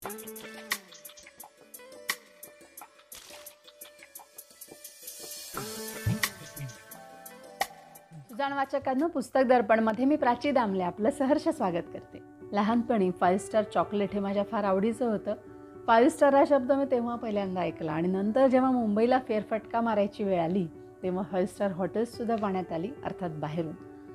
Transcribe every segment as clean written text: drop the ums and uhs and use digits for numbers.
सुजाण वाचकांनो, पुस्तक दर्पणमध्ये मी प्राची दामले आपलं सहर्ष स्वागत करते. लहानपणी 5 स्टार चॉकलेट हे माझ्या फार आवडीचं होतं. 5 स्टार हा शब्द मी तेव्हा पहिल्यांदा ऐकला आणि नंतर जेव्हा मुंबईला फेरफटका मारायची वेळ आली तेव्हा 5 स्टार हॉटेल्ससुद्धा पाहण्यात आली, अर्थात बाहेरून.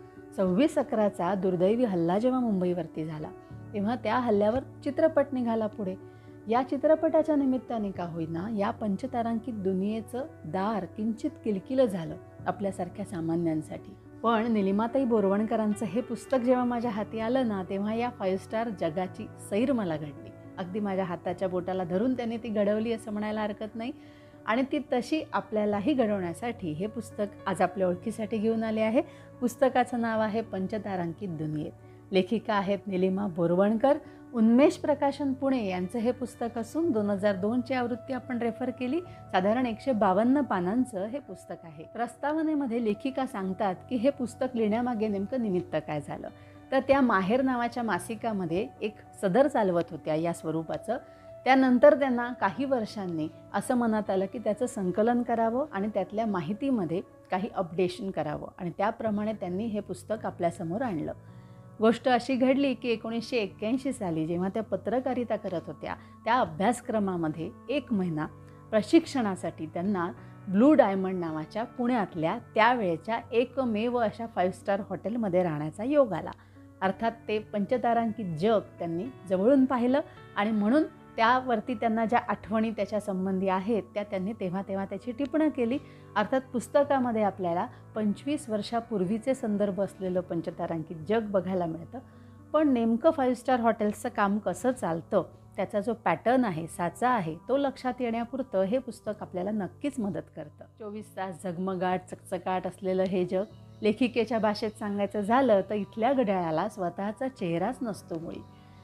26/11चा दुर्दैवी हल्ला जेव्हा मुंबईवरती झाला तेव्हा त्या हल्ल्यावर चित्रपट निघाला पुढे. या चित्रपटाच्या निमित्ताने का होईना या पंचतारांकित दुनियेचं दार किंचित किलकिलं झालं आपल्यासारख्या सामान्यांसाठी. पण निलिमाताई बोरवणकरांचं हे पुस्तक जेव्हा माझ्या हाती आलं ना, तेव्हा या 5 स्टार जगाची सैर मला घडली. अगदी माझ्या हाताच्या बोटाला धरून त्यांनी ती घडवली असं म्हणायला हरकत नाही. आणि ती तशी आपल्यालाही घडवण्यासाठी हे पुस्तक आज आपल्या ओळखीसाठी घेऊन आले आहे. पुस्तकाचं नाव आहे पंचतारांकित दुनियेत. लेखिका आहेत निलिमा बोरवणकर. उन्मेष प्रकाशन पुणे यांचं हे पुस्तक असून 2002ची आवृत्ती आपण रेफर केली. साधारण 152 पानांचं हे पुस्तक आहे. प्रस्तावनेमध्ये लेखिका सांगतात की हे पुस्तक लिहिण्यामागे नेमकं निमित्त काय झालं. तर त्या माहेर नावाच्या मासिकामध्ये एक सदर चालवत होत्या या स्वरूपाचं. त्यानंतर त्यांना काही वर्षांनी असं मनात आलं की त्याचं संकलन करावं आणि त्यातल्या माहितीमध्ये काही अपडेशन करावं आणि त्याप्रमाणे त्यांनी हे पुस्तक आपल्यासमोर आणलं. गोष्ट अशी घडली की 1981 साली जेव्हा त्या पत्रकारिता करत होत्या त्या अभ्यासक्रमामध्ये 1 महिना प्रशिक्षणासाठी त्यांना ब्लू डायमंड नावाच्या पुण्यातल्या त्यावेळेच्या एकमेव अशा 5 स्टार हॉटेलमध्ये राहण्याचा योग आला. अर्थात ते पंचतारांकित जग त्यांनी जवळून पाहिलं आणि म्हणून त्यावरती त्यांना ज्या आठवणी त्याच्या संबंधी आहेत त्या त्यांनी तेव्हा त्याची टिपणं केली. अर्थात पुस्तकामध्ये आपल्याला 25 वर्षापूर्वीचे संदर्भ असलेलं पंचतारांकित जग बघायला मिळतं. पण नेमकं 5 स्टार हॉटेल्सचं काम कसं चालतं, त्याचा जो पॅटर्न आहे, साचा आहे, तो लक्षात येण्यापुरतं हे पुस्तक आपल्याला नक्कीच मदत करतं. 24 तास झगमगाट चकचकाट असलेलं हे जग, लेखिकेच्या भाषेत सांगायचं झालं तर इथल्या घड्याळाला स्वतःचा चेहराच नसतो मुळी.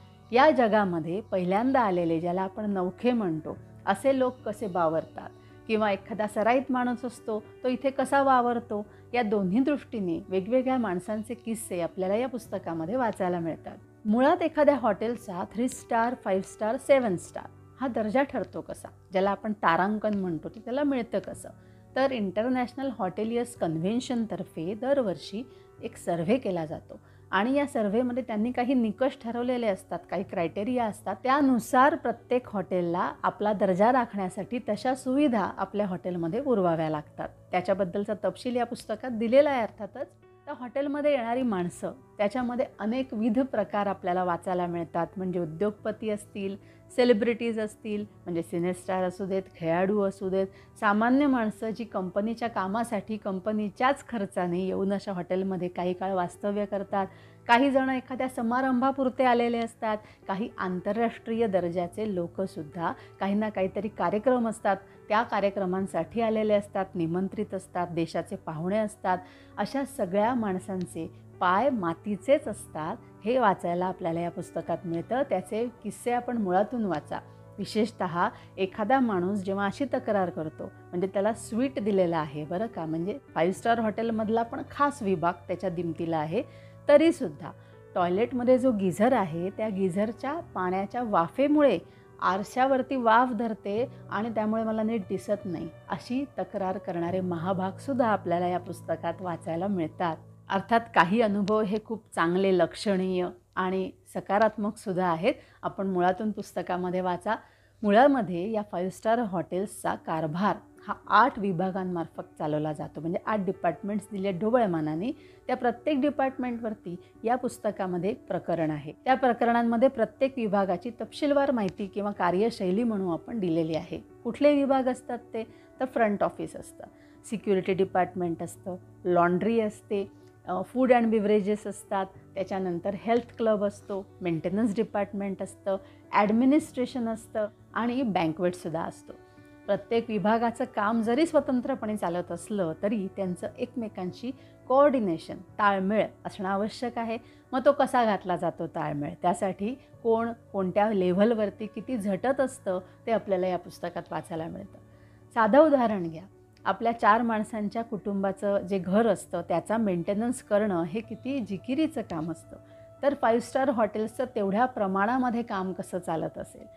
या जगामध्ये पहिल्यांदा आलेले, ज्याला आपण नवखे म्हणतो, असे लोक कसे वावरतात किंवा एखादा सराईत माणूस असतो तो इथे कसा वावरतो, या दोन्ही दृष्टीने वेगवेगळ्या माणसांचे किस्से आपल्याला या पुस्तकामध्ये वाचायला मिळतात. मुळात एखाद्या हॉटेलचा 3 स्टार 5 स्टार 7 स्टार हा दर्जा ठरतो कसा, ज्याला आपण तारांकन म्हणतो, ते त्याला मिळतं कसं. तर इंटरनॅशनल हॉटेलियर्स कन्व्हेन्शनतर्फे दरवर्षी एक सर्व्हे केला जातो आणि या सर्व्हेमध्ये त्यांनी काही निकष ठरवलेले असतात, काही क्रायटेरिया असतात. त्यानुसार प्रत्येक हॉटेलला आपला दर्जा राखण्यासाठी तशा सुविधा आपल्या हॉटेलमध्ये पुरवाव्या लागतात. त्याच्याबद्दलचा तपशील या पुस्तकात दिलेला आहे. अर्थातच त्या हॉटेलमध्ये येणारी माणसं, त्याच्यामध्ये अनेकविध प्रकार आपल्याला वाचायला मिळतात. म्हणजे उद्योगपती असतील, सेलिब्रिटीज असतील, म्हणजे सिनेस्टार असू देत, खेळाडू असू देत, सामान्य माणसं जी कंपनीच्या कामासाठी कंपनीच्याच खर्चाने येऊन अशा हॉटेलमध्ये काही काळ वास्तव्य करतात. काही जण एखाद्या समारंभापुरते आलेले असतात, काही आंतरराष्ट्रीय दर्जाचे लोकसुद्धा काही ना काहीतरी कार्यक्रम असतात त्या कार्यक्रमांसाठी आलेले असतात, निमंत्रित असतात, देशाचे पाहुणे असतात. अशा सगळ्या माणसांचे पाय मातीचेच असतात हे वाचायला आपल्याला या पुस्तकात मिळतं. त्याचे किस्से आपण मुळातून वाचा. विशेषतः एखादा माणूस जेव्हा अशी तक्रार करतो, म्हणजे त्याला स्वीट दिलेला आहे बरं का, म्हणजे 5 स्टार हॉटेलमधला पण खास विभाग त्याच्या दिमतीला आहे, तरीसुद्धा टॉयलेटमध्ये जो गिझर आहे त्या गिझरच्या पाण्याच्या वाफेमुळे आरशावरती वाफ धरते आणि त्यामुळे मला नीट दिसत नाही, अशी तक्रार करणारे महाभागसुद्धा आपल्याला या पुस्तकात वाचायला मिळतात. अर्थात काही अनुभव हे खूप चांगले, लक्षणीय आणि सकारात्मकसुद्धा आहेत. आपण मुळातून पुस्तकामध्ये वाचा. मुळामध्ये या 5 स्टार हॉटेल्सचा कारभार हा 8 विभागांमार्फत चालवला जातो. म्हणजे 8 डिपार्टमेंट्स दिले ढोबळमानाने. त्या प्रत्येक डिपार्टमेंटवरती या पुस्तकामध्ये एक प्रकरण आहे. त्या प्रकरणांमध्ये प्रत्येक विभागाची तपशीलवार माहिती किंवा कार्यशैली म्हणून आपण दिलेली आहे. कुठले विभाग असतात ते, तर फ्रंट ऑफिस असतं, सिक्युरिटी डिपार्टमेंट असतं, लॉन्ड्री असते, फूड अँड बिव्हरेजेस असतात, त्याच्यानंतर हेल्थ क्लब असतो, मेंटेनन्स डिपार्टमेंट असतं, ॲडमिनिस्ट्रेशन असतं आणि बँकवेटसुद्धा असतो. प्रत्येक विभागाचं काम जरी स्वतंत्रपणे चालत असलं तरी त्यांचं एकमेकांशी कोऑर्डिनेशन, ताळमेळ असणं आवश्यक आहे. मग तो कसा घातला जातो ताळमेळ, त्यासाठी कोण कोणत्या लेव्हलवरती किती झटत असतं ते आपल्याला या पुस्तकात वाचायला मिळतं. साधं उदाहरण घ्या, आपल्या 4 माणसांच्या कुटुंबाचं जे घर असतं त्याचा मेंटेनन्स करणं हे किती जिकिरीचं काम असतं. तर 5 स्टार हॉटेल्सचं तेवढ्या प्रमाणामध्ये काम कसं चालत असेल.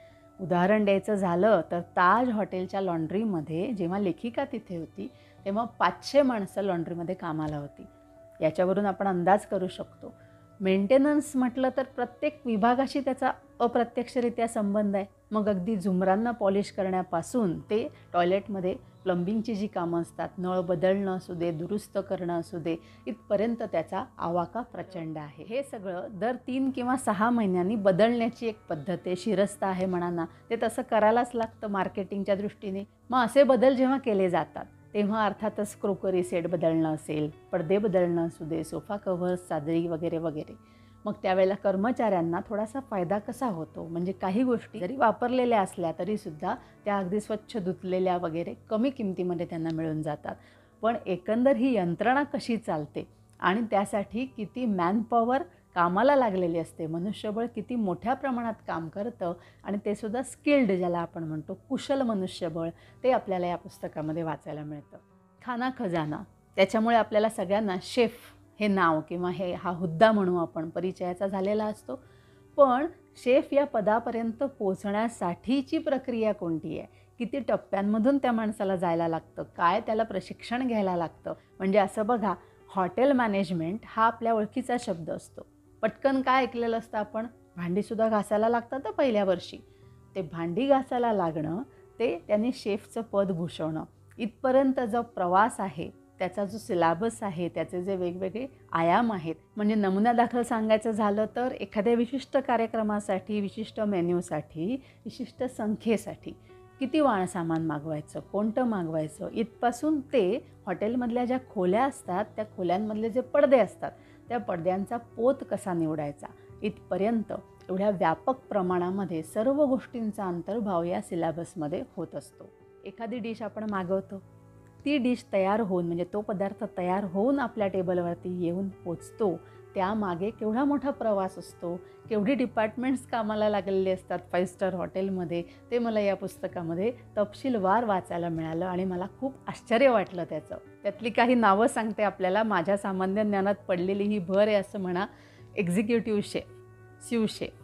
उदाहरण द्यायचं झालं तर ताज हॉटेलच्या लॉन्ड्रीमध्ये जेव्हा लेखिका तिथे होती तेव्हा 500 माणसं लॉन्ड्रीमध्ये कामाला होती. याच्यावरून आपण अंदाज करू शकतो. मेंटेनन्स म्हटलं तर प्रत्येक विभागाशी त्याचा अप्रत्यक्षरित्या संबंध आहे. मग अगदी झुमरांना पॉलिश करण्यापासून ते टॉयलेटमध्ये प्लंबिंगची जी कामं असतात, नळ बदलणं असू दे, दुरुस्त करणं असू दे, इथपर्यंत त्याचा आवाका प्रचंड आहे. हे सगळं दर 3 किंवा 6 महिन्यांनी बदलण्याची एक पद्धत आहे, शिरस्त आहे म्हणा ना. ते तसं करायलाच लागतं मार्केटिंगच्या दृष्टीने. मग असे बदल जेव्हा केले जातात तेव्हा अर्थातच क्रोकरी सेट बदलणं असेल, पडदे बदलणं असू दे, सोफा कव्हर्स, चादरी वगैरे वगैरे. मग त्यावेळेला कर्मचाऱ्यांना थोडासा फायदा कसा होतो, म्हणजे काही गोष्टी जरी वापरलेल्या असल्या तरीसुद्धा त्या अगदी स्वच्छ धुतलेल्या वगैरे कमी किमतीमध्ये त्यांना मिळून जातात. पण एकंदर ही यंत्रणा कशी चालते आणि त्यासाठी किती मॅनपॉवर कामाला लागलेली असते, मनुष्यबळ किती मोठ्या प्रमाणात काम करतं आणि ते सुद्धा स्किल्ड, ज्याला आपण म्हणतो कुशल मनुष्यबळ, ते आपल्याला या पुस्तकामध्ये वाचायला मिळतं. खाना खजाना, त्याच्यामुळे आपल्याला सगळ्यांना शेफ हे नाव किंवा हा हुद्दा म्हणू आपण, परिचयाचा झालेला असतो. पण शेफ या पदापर्यंत पोचण्यासाठीची प्रक्रिया कोणती आहे, किती टप्प्यांमधून त्या माणसाला जायला लागतं, काय त्याला प्रशिक्षण घ्यायला लागतं. म्हणजे असं बघा, हॉटेल मॅनेजमेंट हा आपल्या ओळखीचा शब्द असतो. पटकन काय ऐकलेलं असतं आपण, भांडीसुद्धा घासायला लागतात पहिल्या वर्षी. ते भांडी घासायला लागणं, ते त्यांनी शेफचं पद भूषवणं, इथपर्यंत जो प्रवास आहे, त्याचा जो सिलेबस आहे, त्याचे जे वेगवेगळे आयाम आहेत. म्हणजे नमुन्यादाखल सांगायचं झालं तर एखाद्या विशिष्ट कार्यक्रमासाठी, विशिष्ट मेन्यूसाठी, विशिष्ट संख्येसाठी किती सामान मागवायचं, कोणतं मागवायचं, इथपासून ते हॉटेलमधल्या ज्या खोल्या असतात त्या खोल्यांमधले जे पडदे असतात त्या पडद्यांचा पोत कसा निवडायचा, इथपर्यंत एवढ्या व्यापक प्रमाणामध्ये सर्व गोष्टींचा अंतर्भाव या सिलेबसमध्ये होत असतो. एखादी डिश आपण मागवतो, ती डिश तयार होऊन, म्हणजे तो पदार्थ तयार होऊन आपल्या टेबलवरती येऊन पोचतो, त्यामागे केवढा मोठा प्रवास असतो, केवढी डिपार्टमेंट्स कामाला लागलेले असतात 5 स्टार हॉटेलमध्ये, ते मला या पुस्तकामध्ये तपशीलवार वाचायला मिळालं आणि मला खूप आश्चर्य वाटलं त्याचं. त्यातली काही नावं सांगते आपल्याला, माझ्या सामान्य ज्ञानात पडलेली ही भर आहे असं म्हणा. Executive chef, sous chef,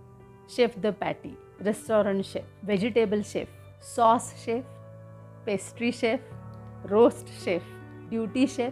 chef de partie, restaurant chef, vegetable chef, sauce chef, pastry chef, roast chef, duty chef,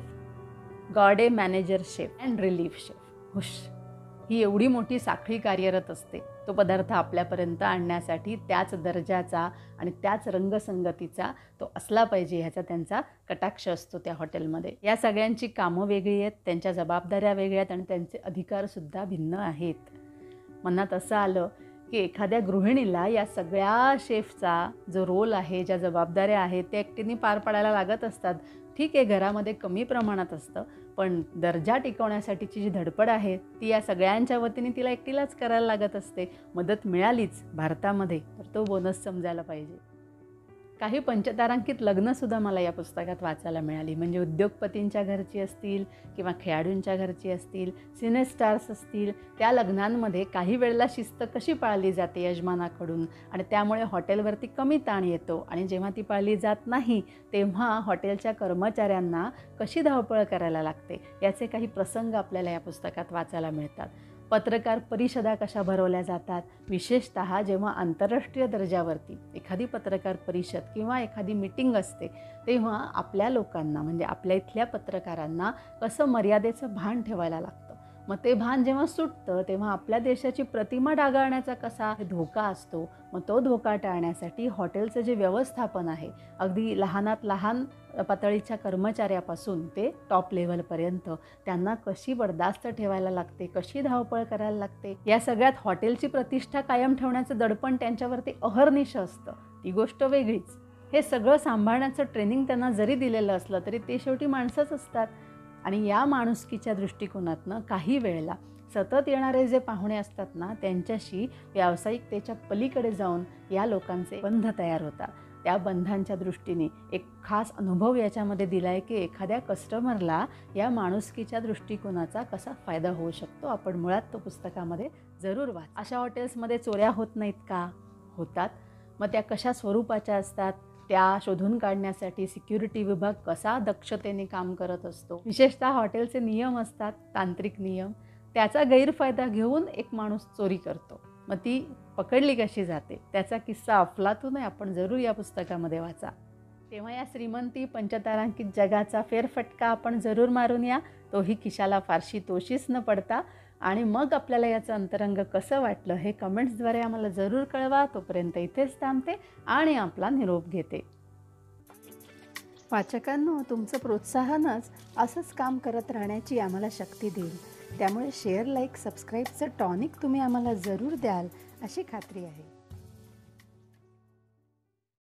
garde manager chef and relief chef. हुश, ही एवढी मोठी साखळी कार्यरत असते तो पदार्थ आपल्यापर्यंत आणण्यासाठी. त्याच दर्जाचा आणि त्याच रंगसंगतीचा तो असला पाहिजे ह्याचा त्यांचा कटाक्ष असतो त्या हॉटेलमध्ये. या सगळ्यांची कामं वेगळी आहेत, त्यांच्या जबाबदाऱ्या वेगळ्या आहेत आणि त्यांचे अधिकारसुद्धा भिन्न आहेत. मनात असं आलं की एखाद्या गृहिणीला या सगळ्या शेफचा जो रोल आहे, ज्या जबाबदाऱ्या आहेत, त्या एकटीने पार पाडायला लागत असतात. ठीक आहे, घरामध्ये कमी प्रमाणात असतं, पण दर्जा टिकवण्यासाठीची जी धडपड आहे ती या सगळ्यांच्या वतीने तिला एकटीलाच करायला लागत असते. मदत मिळालीच भारतामध्ये तर तो बोनस समजायला पाहिजे. काही पंचतारांकित लग्नसुद्धा मला या पुस्तकात वाचायला मिळाली. म्हणजे उद्योगपतींच्या घरची असतील किंवा खेळाडूंच्या घरची असतील, सिने स्टार्स असतील, त्या लग्नांमध्ये काही वेळेला शिस्त कशी पाळली जाते यजमानाकडून आणि त्यामुळे हॉटेलवरती कमी ताण येतो आणि जेव्हा ती पाळली जात नाही तेव्हा हॉटेलच्या कर्मचाऱ्यांना कशी धावपळ करायला लागते, याचे काही प्रसंग आपल्याला या पुस्तकात वाचायला मिळतात. पत्रकार परिषदा कशा भरवल्या जातात, विशेषतः जेव्हा आंतरराष्ट्रीय दर्जावरती एखादी पत्रकार परिषद किंवा एखादी मीटिंग असते तेव्हा आपल्या लोकांना, म्हणजे आपल्या इथल्या पत्रकारांना कसं मर्यादेचं भान ठेवायला लागतं. मग ते भान जेव्हा सुटतं तेव्हा आपल्या देशाची प्रतिमा डागाळण्याचा कसा धोका असतो. मग तो धोका टाळण्यासाठी हॉटेलचं जे व्यवस्थापन आहे, अगदी लहानात लहान पातळीच्या कर्मचाऱ्यापासून ते टॉप लेव्हलपर्यंत त्यांना कशी बर्दास्त ठेवायला लागते, कशी धावपळ करायला लागते, या सगळ्यात हॉटेलची प्रतिष्ठा कायम ठेवण्याचं दडपण त्यांच्यावरती अहर्निश असतं, ती गोष्ट वेगळीच. हे सगळं सांभाळण्याचं ट्रेनिंग त्यांना जरी दिलेलं असलं तरी ते शेवटी माणसंच असतात. आणि या माणुसकीच्या दृष्टिकोनातनं काही वेळेला सतत येणारे जे पाहुणे असतात ना, त्यांच्याशी व्यावसायिकतेच्या पलीकडे जाऊन या लोकांचे बंध तयार होतात. त्या बंधांच्या दृष्टीने एक खास अनुभव याच्यामध्ये दिला आहे की एखाद्या कस्टमरला या माणुसकीच्या दृष्टिकोनाचा कसा फायदा होऊ शकतो. आपण मुळात तो पुस्तकामध्ये जरूर वाच. अशा हॉटेल्समध्ये चोऱ्या होत नाहीत का? होतात. मग त्या कशा स्वरूपाच्या असतात, त्या शोधून काढण्यासाठी सिक्युरिटी विभाग कसा दक्षतेने काम करत असतो. विशेषतः हॉटेलचे नियम असतात, तांत्रिक नियम, त्याचा गैरफायदा घेऊन एक माणूस चोरी करतो. मग ती पकडली कशी जाते त्याचा किस्सा अफलातून आहे, आपण जरूर या पुस्तकामध्ये वाचा. तेव्हा या श्रीमंती पंचतारांकित जगाचा फेरफटका आपण जरूर मारून या, तोही खिशाला फारशी तोशीच न पडता. आणि मग आपल्याला याचं अंतरंग कसं वाटलं हे कमेंट्सद्वारे आम्हाला जरूर कळवा. तोपर्यंत इथेच थांबते आणि आपला निरोप घेते. वाचकांनो, तुमचं प्रोत्साहनच असंच काम करत राहण्याची आम्हाला शक्ती देईल. त्यामुळे शेअर, लाईक, सबस्क्राईबचं टॉनिक तुम्ही आम्हाला जरूर द्याल अशी खात्री आहे.